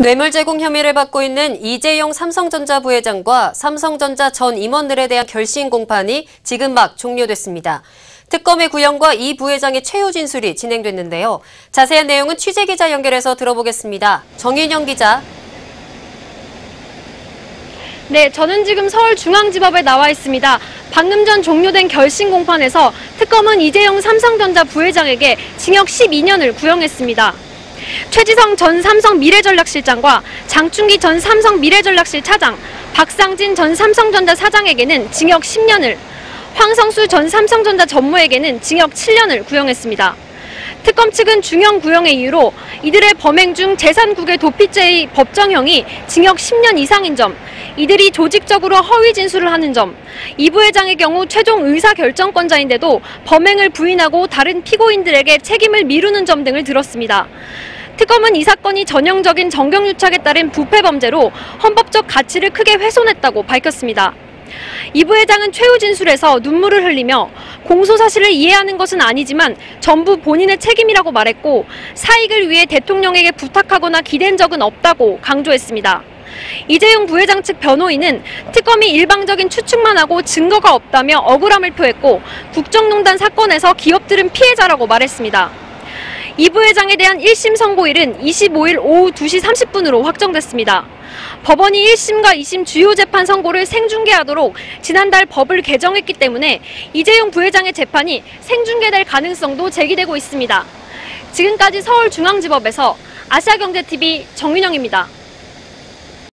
뇌물 제공 혐의를 받고 있는 이재용 삼성전자 부회장과 삼성전자 전 임원들에 대한 결심 공판이 지금 막 종료됐습니다. 특검의 구형과 이 부회장의 최후 진술이 진행됐는데요. 자세한 내용은 취재기자 연결해서 들어보겠습니다. 정인영 기자. 네, 저는 지금 서울중앙지법에 나와 있습니다. 방금 전 종료된 결심 공판에서 특검은 이재용 삼성전자 부회장에게 징역 12년을 구형했습니다. 최지성 전 삼성 미래전략실장과 장충기 전 삼성 미래전략실 차장, 박상진 전 삼성전자 사장에게는 징역 10년을, 황성수 전 삼성전자 전무에게는 징역 7년을 구형했습니다. 특검 측은 중형 구형의 이유로 이들의 범행 중 재산국외 도피죄의 법정형이 징역 10년 이상인 점, 이들이 조직적으로 허위 진술을 하는 점, 이 부회장의 경우 최종 의사결정권자인데도 범행을 부인하고 다른 피고인들에게 책임을 미루는 점 등을 들었습니다. 특검은 이 사건이 전형적인 정경유착에 따른 부패 범죄로 헌법적 가치를 크게 훼손했다고 밝혔습니다. 이 부회장은 최후 진술에서 눈물을 흘리며 공소 사실을 이해하는 것은 아니지만 전부 본인의 책임이라고 말했고, 사익을 위해 대통령에게 부탁하거나 기댄 적은 없다고 강조했습니다. 이재용 부회장 측 변호인은 특검이 일방적인 추측만 하고 증거가 없다며 억울함을 표했고, 국정농단 사건에서 기업들은 피해자라고 말했습니다. 이 부회장에 대한 1심 선고일은 25일 오후 2시 30분으로 확정됐습니다. 법원이 1심과 2심 주요 재판 선고를 생중계하도록 지난달 법을 개정했기 때문에 이재용 부회장의 재판이 생중계될 가능성도 제기되고 있습니다. 지금까지 서울중앙지법에서 아시아경제TV 정윤영입니다.